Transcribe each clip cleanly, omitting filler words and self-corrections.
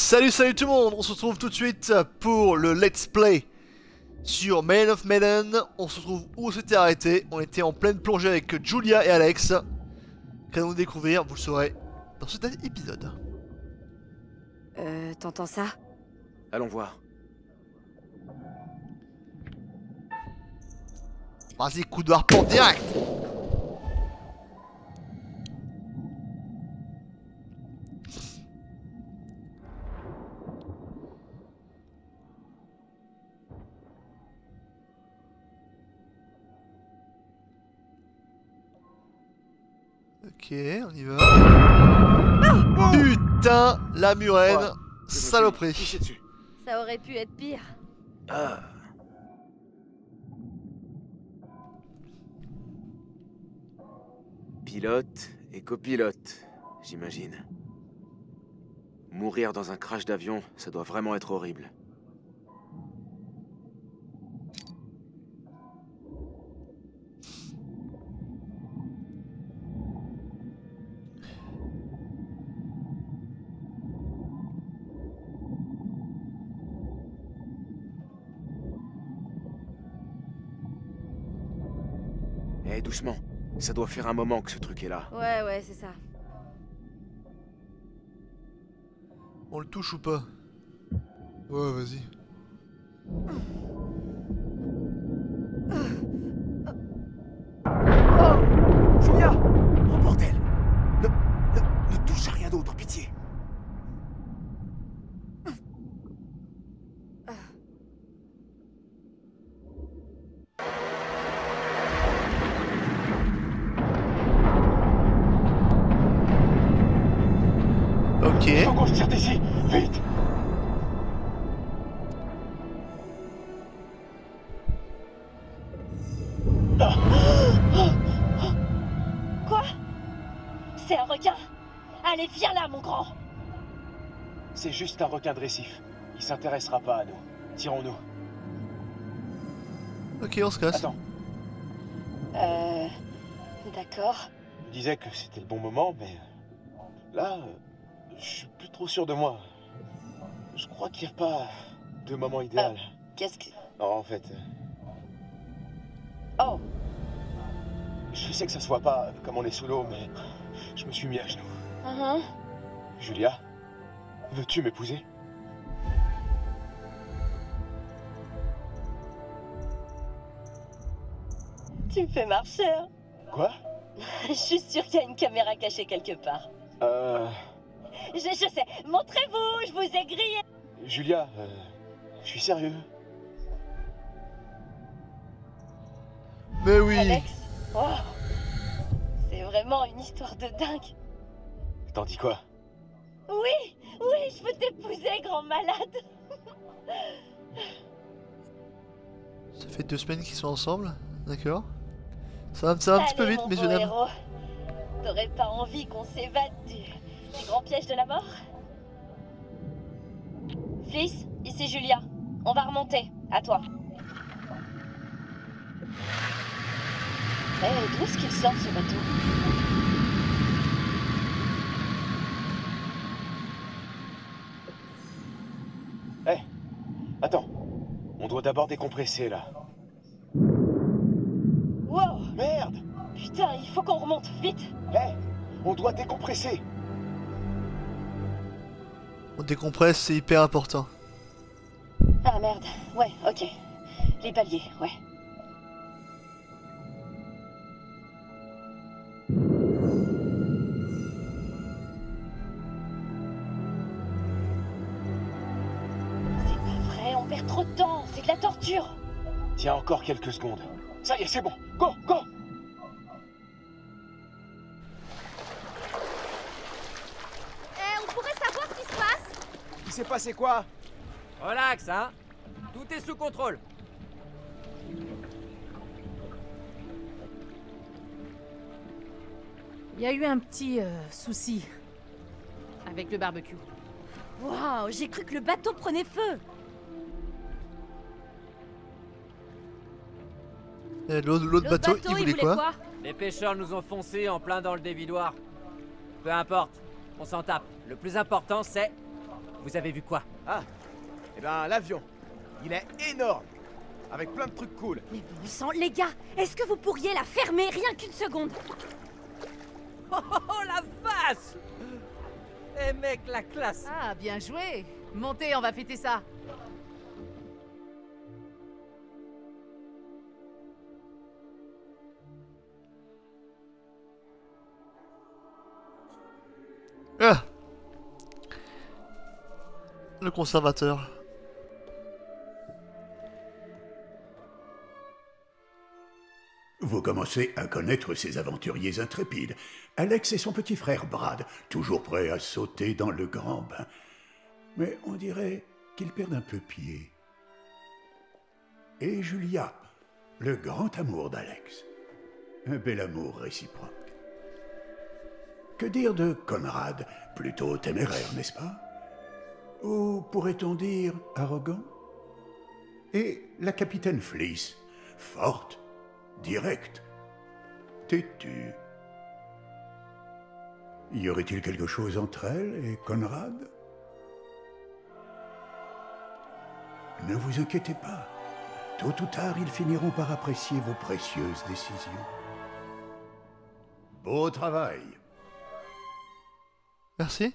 Salut tout le monde, on se retrouve tout de suite pour le let's play sur Man of Medan. On se retrouve où on s'était arrêté, on était en pleine plongée avec Julia et Alex. Qu'allons-nous découvrir, vous le saurez dans cet épisode. T'entends ça? Allons voir. Vas-y, coup de harpon direct. Ok, on y va. Ah, putain, la murène, Ouais, saloperie. Piché dessus. Ça aurait pu être pire. Ah. Pilote et copilote, j'imagine. Mourir dans un crash d'avion, ça doit vraiment être horrible. Eh, doucement. Ça doit faire un moment que ce truc est là. Ouais, c'est ça. On le touche ou pas? Ouais, vas-y. Julia! Oh bordel! Ne touche à rien d'autre, pitié! Ok. Faut qu'on se tire d'ici! Vite! Quoi? C'est un requin? Allez, viens là, mon grand! C'est juste un requin de récif. Il s'intéressera pas à nous. Tirons-nous. Ok, on se casse. Attends, D'accord. je me disais que c'était le bon moment, mais... Là, je suis plus trop sûr de moi. Je crois qu'il n'y a pas de moment idéal. Qu'est-ce que... Non, en fait... Oh! Je sais que ça se voit pas comme on est sous l'eau, mais... Je me suis mis à genoux. Julia, veux-tu m'épouser? Tu me fais marcher, hein? Quoi? Je suis sûre qu'il y a une caméra cachée quelque part. Je sais. Montrez-vous, je vous ai grillé. Julia, je suis sérieux. Mais oui. Alex? Oh! C'est vraiment une histoire de dingue. T'en dis quoi? Oui, je veux t'épouser, grand malade. Ça fait 2 semaines qu'ils sont ensemble, d'accord. Ça va un petit peu Allez, vite, mon messieurs beau dames. héros. T'aurais pas envie qu'on s'évade du grand piège de la mort? Fliss, ici Julia. On va remonter. À toi. D'où est-ce qu'il sort ce bateau? Hé, attends. On doit d'abord décompresser, là. Wow! Merde! Putain, il faut qu'on remonte, vite! Hé, on doit décompresser. On décompresse, c'est hyper important. Ah merde, ouais, ok. Les paliers, ouais. C'est pas vrai, on perd trop de temps, c'est de la torture! Tiens encore quelques secondes. Ça y est, c'est bon. Go! On pourrait savoir ce qui se passe? Il s'est passé quoi? Relax, hein. Tout est sous contrôle. Il y a eu un petit souci avec le barbecue. Waouh, j'ai cru que le bateau prenait feu. Et l'autre bateau, il voulait quoi? Les pêcheurs nous ont foncé en plein dans le dévidoir. Peu importe, on s'en tape. Le plus important, c'est... Vous avez vu quoi? Ah, eh ben l'avion. Il est énorme. Avec plein de trucs cool. Mais bon sang, les gars, est-ce que vous pourriez la fermer rien qu'une seconde? Oh la vache! Eh mec, la classe! Ah, bien joué. Montez, on va fêter ça. Ah. Le conservateur. Vous commencez à connaître ces aventuriers intrépides. Alex et son petit frère Brad, toujours prêts à sauter dans le grand bain. Mais on dirait qu'ils perdent un peu pied. Et Julia, le grand amour d'Alex. Un bel amour réciproque. Que dire de Conrad, plutôt téméraire, n'est-ce pas? Ou pourrait-on dire arrogant? Et la capitaine Fleece, forte, directe, têtue. Y aurait-il quelque chose entre elle et Conrad? Ne vous inquiétez pas. Tôt ou tard, ils finiront par apprécier vos précieuses décisions. Beau travail. Merci.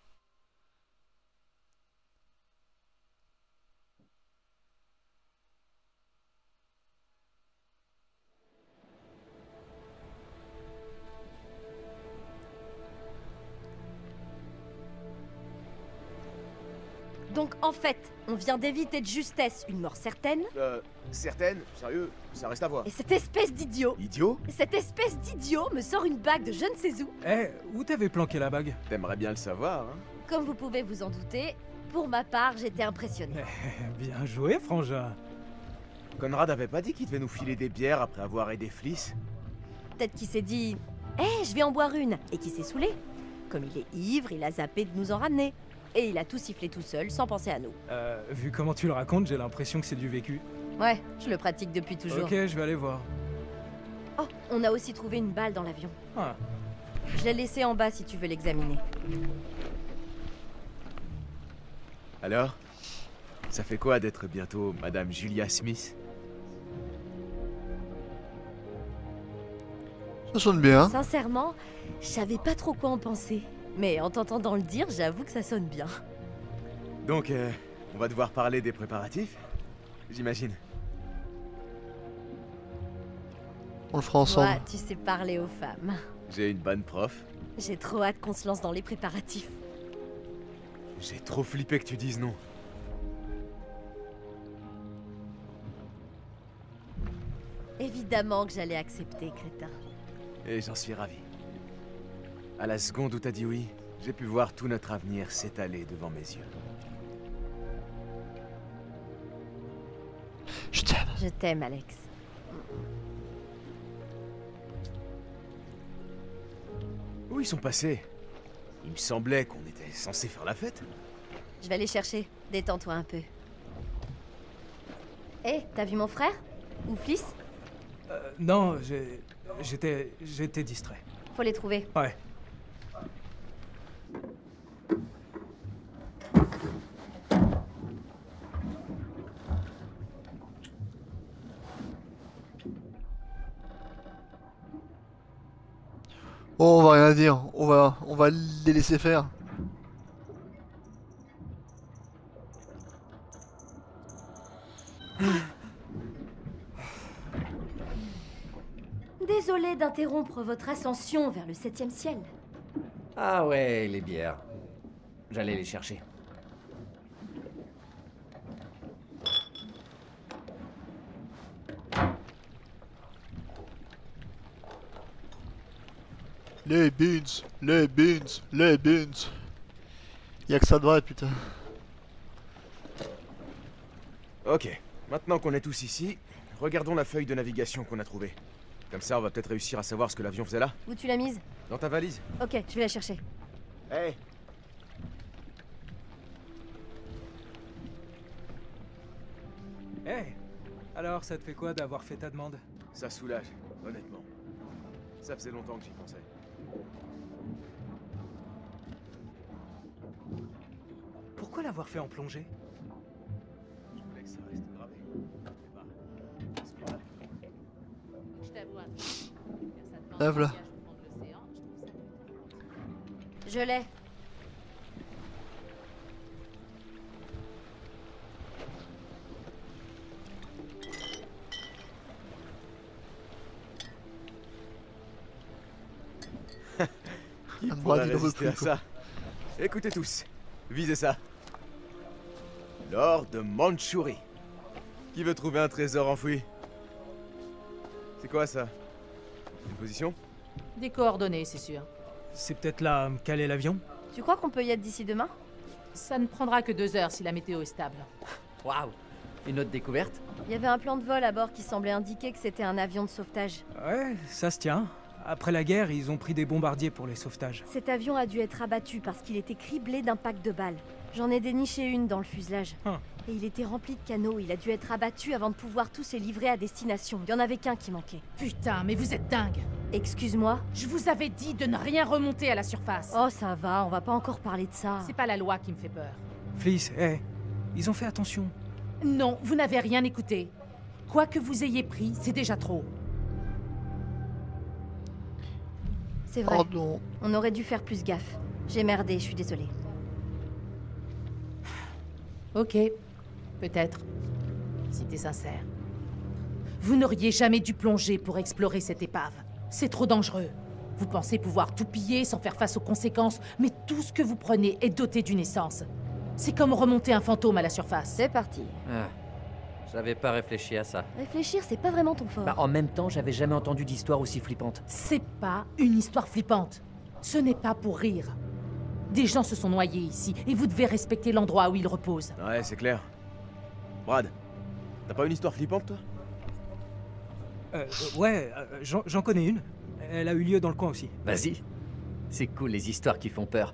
Donc en fait, on vient d'éviter de justesse une mort certaine, Certaines, sérieux, ça reste à voir. et cette espèce d'idiot, me sort une bague de je ne sais où. Eh, où t'avais planqué la bague? T'aimerais bien le savoir, hein? Comme vous pouvez vous en douter, pour ma part, j'étais impressionnée. Bien joué, frangin. Conrad avait pas dit qu'il devait nous filer des bières après avoir aidé Fleece? Peut-être qu'il s'est dit « Eh, je vais en boire une !» et qu'il s'est saoulé. Comme il est ivre, il a zappé de nous en ramener. Et il a tout sifflé tout seul, sans penser à nous. Vu comment tu le racontes, j'ai l'impression que c'est du vécu. Ouais, je le pratique depuis toujours. Ok, je vais aller voir. Oh, on a aussi trouvé une balle dans l'avion. Ah. Je l'ai laissée en bas si tu veux l'examiner. Alors? Ça fait quoi d'être bientôt Madame Julia Smith? Ça sonne bien. Sincèrement, je savais pas trop quoi en penser. Mais en t'entendant le dire, j'avoue que ça sonne bien. Donc, on va devoir parler des préparatifs? J'imagine. On le fera ensemble. Toi, tu sais parler aux femmes. J'ai une bonne prof. J'ai trop hâte qu'on se lance dans les préparatifs. J'ai trop flippé que tu dises non. Évidemment que j'allais accepter, crétin. Et j'en suis ravi. À la seconde où t'as dit oui, j'ai pu voir tout notre avenir s'étaler devant mes yeux. Je t'aime. Je t'aime, Alex. Où ils sont passés? Il me semblait qu'on était censé faire la fête. Je vais aller chercher. Détends-toi un peu. Hé, t'as vu mon frère? Ou Fleece? Non, j'étais distrait. Faut les trouver. Ouais. Oh, on va rien dire. On va les laisser faire. Désolé d'interrompre votre ascension vers le 7e ciel. Ah ouais, les bières. J'allais les chercher. Les beans, les beans, les beans. Y'a que ça de vrai, putain. Ok, maintenant qu'on est tous ici, regardons la feuille de navigation qu'on a trouvée. Comme ça, on va peut-être réussir à savoir ce que l'avion faisait là. Où tu l'as mise? Dans ta valise. Ok, je vais la chercher. Hey! Eh, alors ça te fait quoi d'avoir fait ta demande? Ça soulage, honnêtement. Ça faisait longtemps que j'y pensais. Pourquoi l'avoir fait en plongée? Je voulais que ça reste gravé. C'est pas mal. Je t'avoue un truc. Quand ça demande Ah, voilà. un voyage au fond de l'océan, je trouve ça plutôt Je l'ai. Qui Un pourrait bras, dis donc, résister à quoi. ça? Écoutez tous, visez ça. L'or de Mandchourie. Qui veut trouver un trésor enfoui? C'est quoi ça? Une position? Des coordonnées, c'est sûr. C'est peut-être là quel est l'avion? Tu crois qu'on peut y être d'ici demain? Ça ne prendra que 2 heures si la météo est stable. Waouh! Une autre découverte? Il y avait un plan de vol à bord qui semblait indiquer que c'était un avion de sauvetage. Ouais, ça se tient. Après la guerre, ils ont pris des bombardiers pour les sauvetages. Cet avion a dû être abattu parce qu'il était criblé d'impacts de balles. J'en ai déniché une dans le fuselage. Et il était rempli de canaux, il a dû être abattu avant de pouvoir tous les livrer à destination. Il y en avait qu'un qui manquait. Putain, mais vous êtes dingue! Excuse-moi? Je vous avais dit de ne rien remonter à la surface. Oh ça va, on va pas encore parler de ça. C'est pas la loi qui me fait peur. Fleece, hé, ils ont fait attention. Non, vous n'avez rien écouté. Quoi que vous ayez pris, c'est déjà trop. C'est vrai, Pardon. on aurait dû faire plus gaffe. J'ai merdé, je suis désolée. Ok, peut-être. Si t'es sincère. Vous n'auriez jamais dû plonger pour explorer cette épave. C'est trop dangereux. Vous pensez pouvoir tout piller sans faire face aux conséquences, mais tout ce que vous prenez est doté d'une essence. C'est comme remonter un fantôme à la surface. C'est parti. Ah, j'avais pas réfléchi à ça. Réfléchir, c'est pas vraiment ton fort. Bah, en même temps, j'avais jamais entendu d'histoire aussi flippante. C'est pas une histoire flippante. Ce n'est pas pour rire. Des gens se sont noyés ici, et vous devez respecter l'endroit où ils reposent. Ouais, c'est clair. Brad, t'as pas une histoire flippante, toi? Ouais, j'en connais une. Elle a eu lieu dans le coin aussi. Vas-y. C'est cool les histoires qui font peur.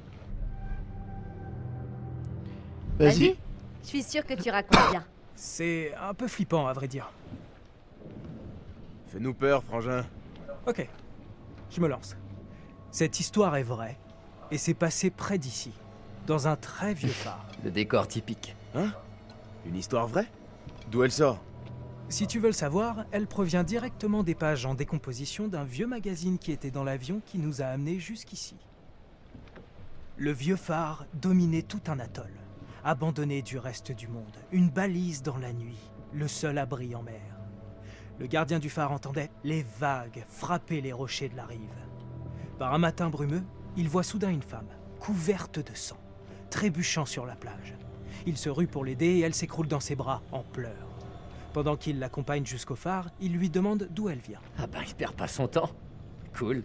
Vas-y. Je suis sûre que tu racontes bien. C'est un peu flippant, à vrai dire. Fais-nous peur, frangin. Ok, je me lance. Cette histoire est vraie, et c'est passé près d'ici, dans un très vieux phare. Le décor typique. Hein? Une histoire vraie? D'où elle sort? Si tu veux le savoir, elle provient directement des pages en décomposition d'un vieux magazine qui était dans l'avion qui nous a amenés jusqu'ici. Le vieux phare dominait tout un atoll, abandonné du reste du monde, une balise dans la nuit, le seul abri en mer. Le gardien du phare entendait les vagues frapper les rochers de la rive. Par un matin brumeux, il voit soudain une femme, couverte de sang, trébuchant sur la plage. Il se rue pour l'aider et elle s'écroule dans ses bras, en pleurs. Pendant qu'il l'accompagne jusqu'au phare, il lui demande d'où elle vient. Ah bah, il perd pas son temps. Cool.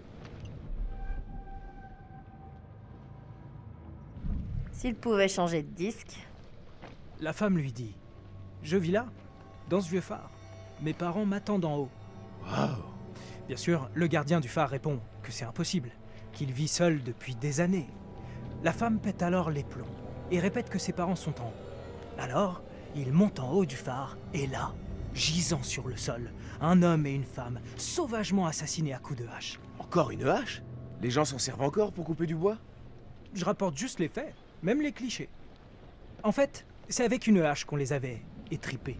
S'il pouvait changer de disque. La femme lui dit « Je vis là, dans ce vieux phare. Mes parents m'attendent en haut. » Waouh! Bien sûr, le gardien du phare répond que c'est impossible, qu'il vit seul depuis des années. La femme pète alors les plombs et répète que ses parents sont en haut. Alors, il monte en haut du phare et là, gisant sur le sol, un homme et une femme sauvagement assassinés à coups de hache. Encore une hache? Les gens s'en servent encore pour couper du bois? Je rapporte juste les faits, même les clichés. En fait, c'est avec une hache qu'on les avait étripés.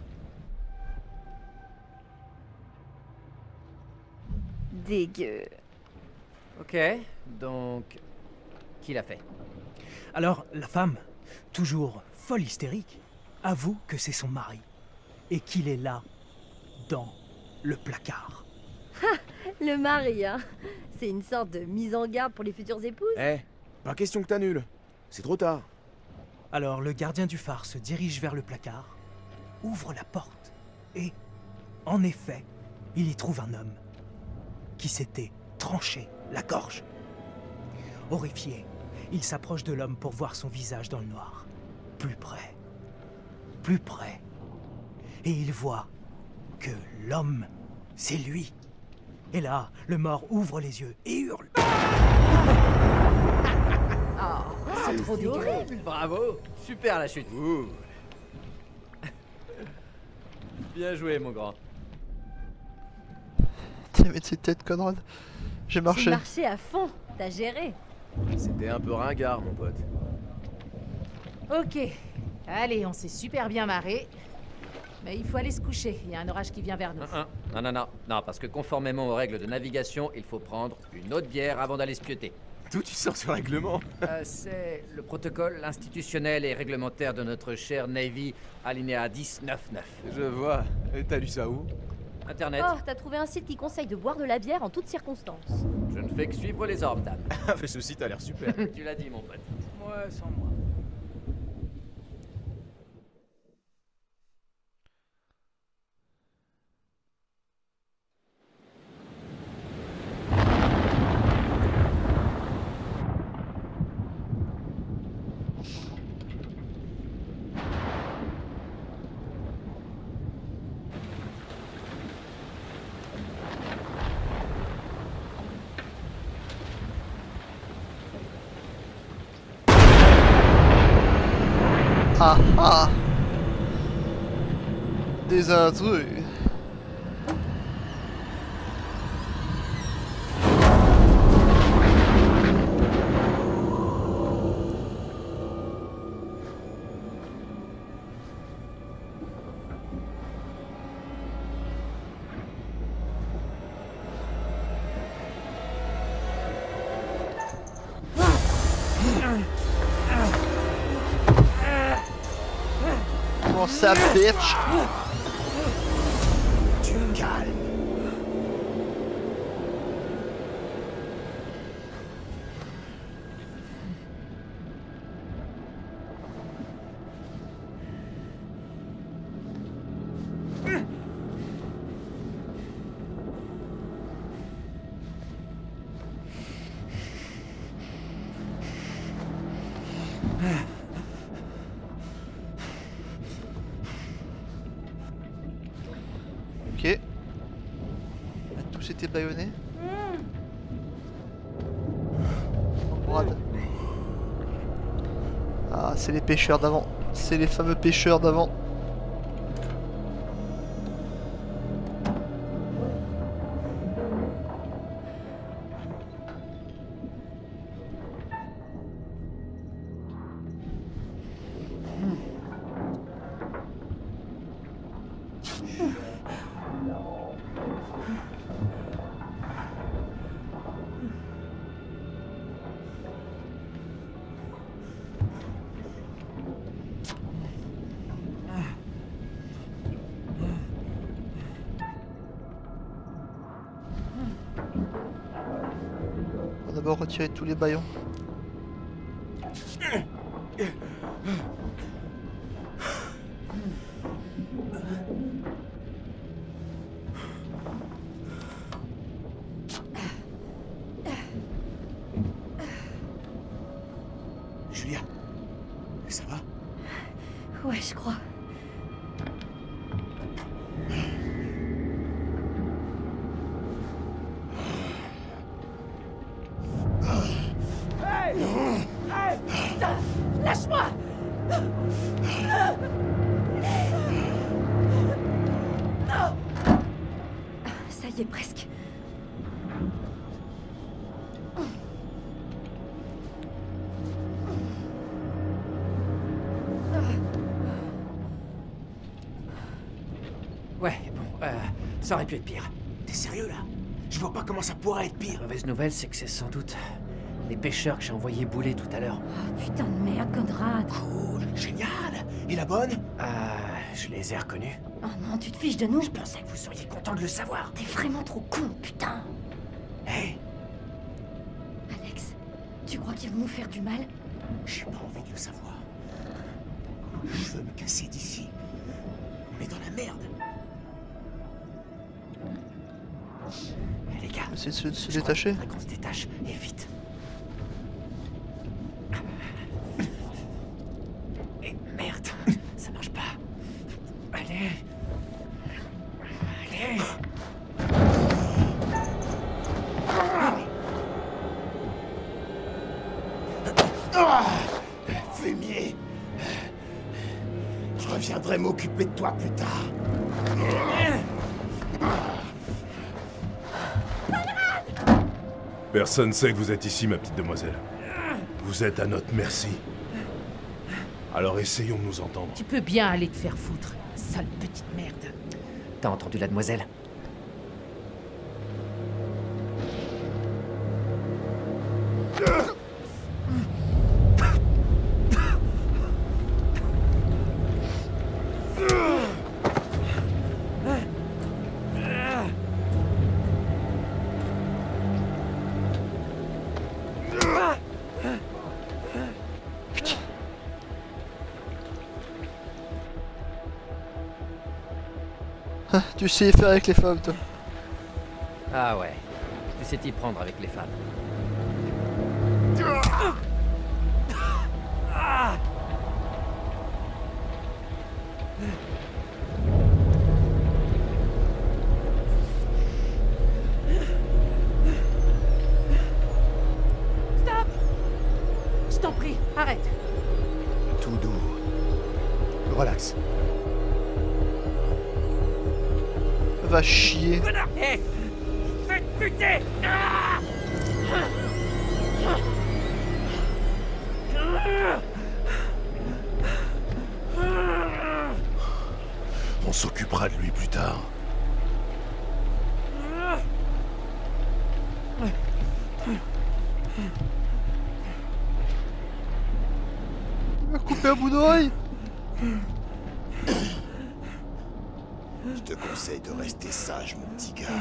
Dégueu. Ok, donc... Qui l'a fait? Alors, la femme, toujours folle hystérique, avoue que c'est son mari et qu'il est là, dans le placard. Le mari, hein. C'est une sorte de mise en garde pour les futures épouses. Eh, pas question que t'annules. C'est trop tard. Alors le gardien du phare se dirige vers le placard, ouvre la porte et, en effet, il y trouve un homme qui s'était tranché la gorge. Horrifié, il s'approche de l'homme pour voir son visage dans le noir. Plus près, et il voit que l'homme, c'est lui. Et là, le mort ouvre les yeux et hurle. C'est trop horrible. Bravo. Super la chute. Ouh. Bien joué mon grand. Tiens, mais de cette tête, Conrad. J'ai J'ai marché. marché à fond. T'as géré. C'était un peu ringard, mon pote. Ok. Allez, on s'est super bien marré. Mais il faut aller se coucher. Il y a un orage qui vient vers nous. Non, parce que conformément aux règles de navigation, il faut prendre une autre bière avant d'aller se pioter. D'où tu sors ce règlement? C'est le protocole institutionnel et réglementaire de notre cher Navy, alinéa 10.9.9. Je vois. Et t'as lu ça où? Internet. Oh, t'as trouvé un site qui conseille de boire de la bière en toutes circonstances. Je ne fais que suivre les ordres, dame. Mais ce site a l'air super. Tu l'as dit, mon pote. Ouais, sans moi. Ah ah! Des intrus! Comment ça, bitch? Tu calmes. Ok. On a tous été bâillonnés. Brad. Ah, c'est les pêcheurs d'avant. C'est les fameux pêcheurs d'avant. On va d'abord retirer tous les bâillons. Julia, ça va? Ouais, je crois. Lâche-moi! Ça y est, presque. Ouais, bon, ça aurait pu être pire. T'es sérieux là? Je vois pas comment ça pourrait être pire. La mauvaise nouvelle, c'est que c'est sans doute les pêcheurs que j'ai envoyés bouler tout à l'heure. Oh, putain de merde, Conrad. Cool, génial. Et la bonne? Je les ai reconnus. Oh non, tu te fiches de nous? Je pensais que vous seriez content de le savoir. T'es vraiment trop con, putain. Hé, Alex, tu crois qu'ils vont nous faire du mal? j'ai pas envie de le savoir. Je veux me casser d'ici. On est dans la merde. Les gars, Essayer de se je crois détacher. qu'il faudrait qu'on se détache, et vite. Et merde, ça marche pas. Allez. Allez. Fumier. Je reviendrai m'occuper de toi plus tard. Personne sait que vous êtes ici, ma petite demoiselle. Vous êtes à notre merci. Alors essayons de nous entendre. Tu peux bien aller te faire foutre, sale petite merde. T'as entendu la demoiselle? Tu sais faire avec les femmes, toi. Ah ouais, tu sais t'y prendre avec les femmes. Stop! Je t'en prie, arrête. Tout doux. Relax. Va chier. Hé! Faites buter! On s'occupera de lui plus tard. Il m'a coupé un bout d'oreille. Je te conseille de rester sage, mon petit gars.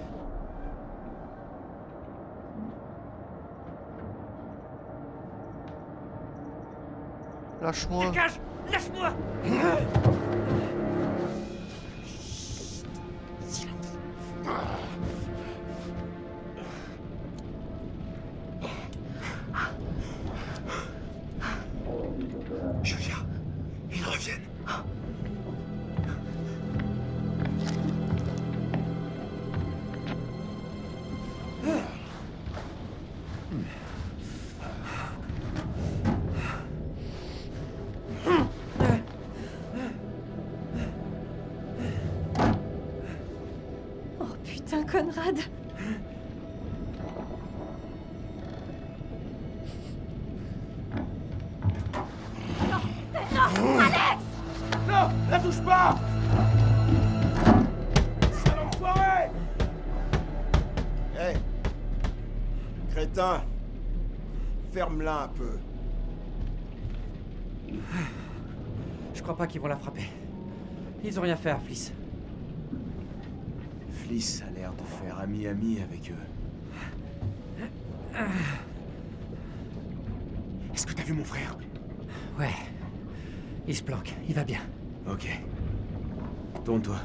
Lâche-moi. Dégage! Lâche-moi! Julia, ils reviennent. Oh putain, Conrad. Non! La touche pas! Sale enfoiré! Hé! Crétin! Ferme-la un peu. Je crois pas qu'ils vont la frapper. Ils ont rien fait à Fliss. Fliss a l'air de faire ami-ami avec eux. Est-ce que t'as vu mon frère? Ouais. Il se planque, il va bien. Ok. Tourne-toi.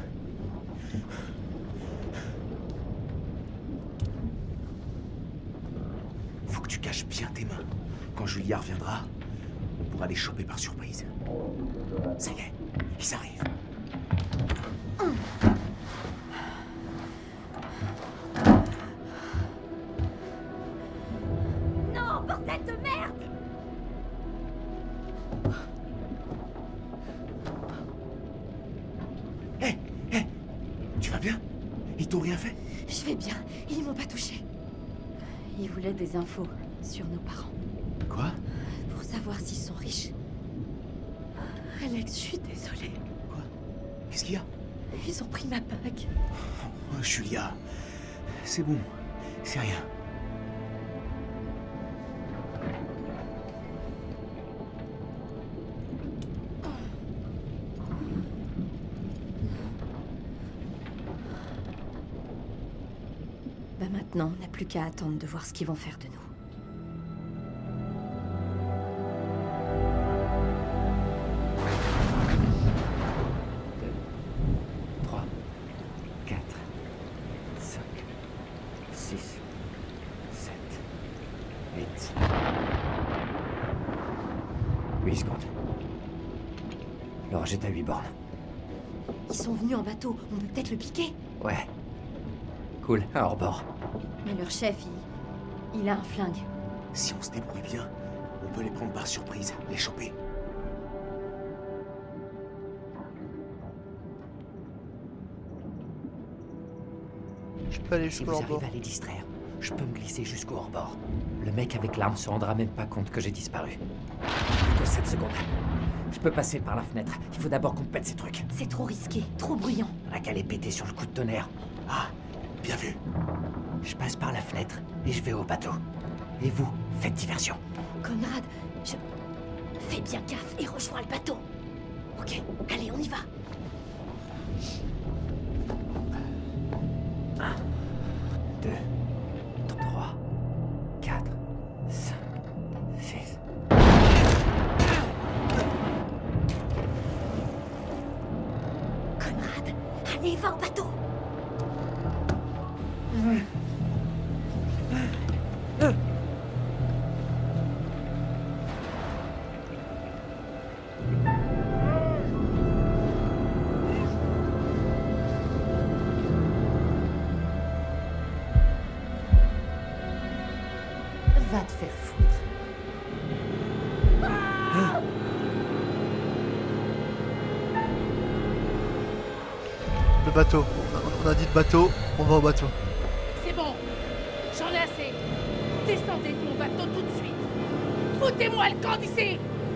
Faut que tu caches bien tes mains. Quand Julia reviendra, on pourra les choper par surprise. Ça y est, ils arrivent. Non, bordel de merde! Hé, hé, tu vas bien? Ils t'ont rien fait? Je vais bien, ils m'ont pas touché. Ils voulaient des infos sur nos parents. Quoi? Pour savoir s'ils sont riches. Alex, je suis désolée. Quoi? Qu'est-ce qu'il y a? Ils ont pris ma bague. Oh, Julia, c'est bon, c'est rien. Bah maintenant, on n'a plus qu'à attendre de voir ce qu'ils vont faire de nous. 3, 4, 5, 6, 7, 8. 8 secondes. L'orage est à 8 bornes. Ils sont venus en bateau, on peut peut-être le piquer. Ouais. Cool, à hors-bord. Mais leur chef, il a un flingue. Si on se débrouille bien, on peut les prendre par surprise, les choper. Je peux aller Si jusqu'au vous hors-bord. arrivez à les distraire, je peux me glisser jusqu'au hors-bord. Le mec avec l'arme se rendra même pas compte que j'ai disparu. Plus que 7 secondes. Je peux passer par la fenêtre. Il faut d'abord qu'on pète ces trucs. C'est trop risqué, trop bruyant. On a qu'à les péter sur le coup de tonnerre. Ah, bien vu. Je passe par la fenêtre et je vais au bateau. Et vous, faites diversion. Conrad, fais bien gaffe et rejoins le bateau. Ok, allez, on y va. 1, 2, 3, 4, 5, 6... Conrad, allez, va au bateau. Va te faire foutre. Le bateau. On a dit de bateau, on va au bateau. C'est bon. J'en ai assez. Descendez de mon bateau tout de suite. Foutez-moi le camp d'ici.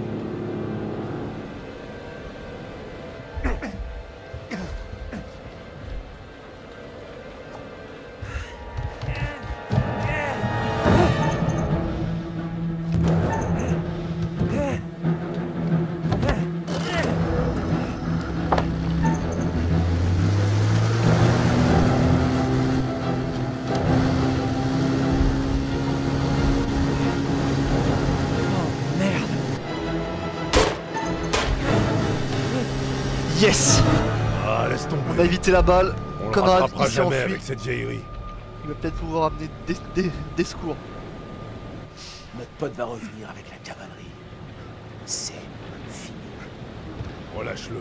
Yes! Ah, laisse tomber. On a évité la balle. On le Conrad, rattrapera il s'est jamais enfui. avec cette vieillerie. Il va peut-être pouvoir amener des secours. Notre pote va revenir avec la cavalerie. C'est fini. Relâche-le.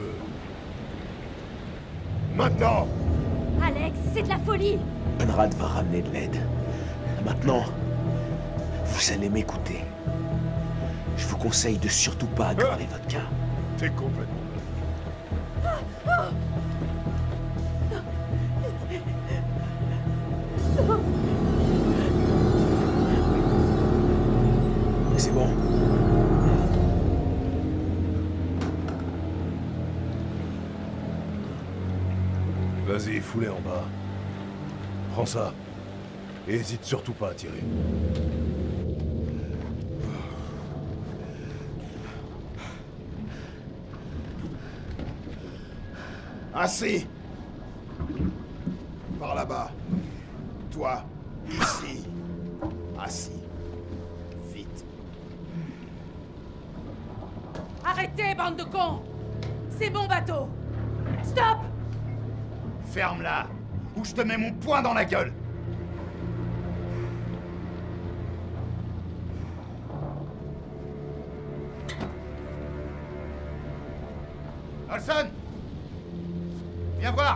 Maintenant! Alex, c'est de la folie. Conrad va ramener de l'aide. Maintenant, vous allez m'écouter. Je vous conseille de surtout pas aggraver votre cas. T'es complètement... C'est bon. Vas-y, fous-les en bas. Prends ça. Et hésite surtout pas à tirer. Assis. Par là-bas. Toi, ici. Assis. Vite. Arrêtez, bande de cons. C'est mon bateau. Stop. Ferme-la, ou je te mets mon poing dans la gueule. Olson! Viens voir!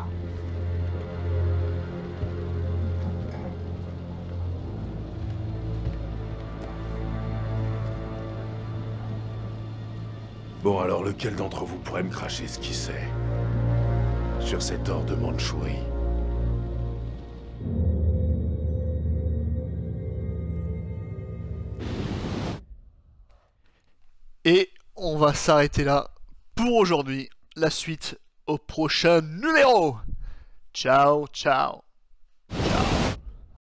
Bon, alors lequel d'entre vous pourrait me cracher ce qu'il sait sur cet or de Mandchourie? Et on va s'arrêter là pour aujourd'hui. La suite au prochain numéro. Ciao, ciao.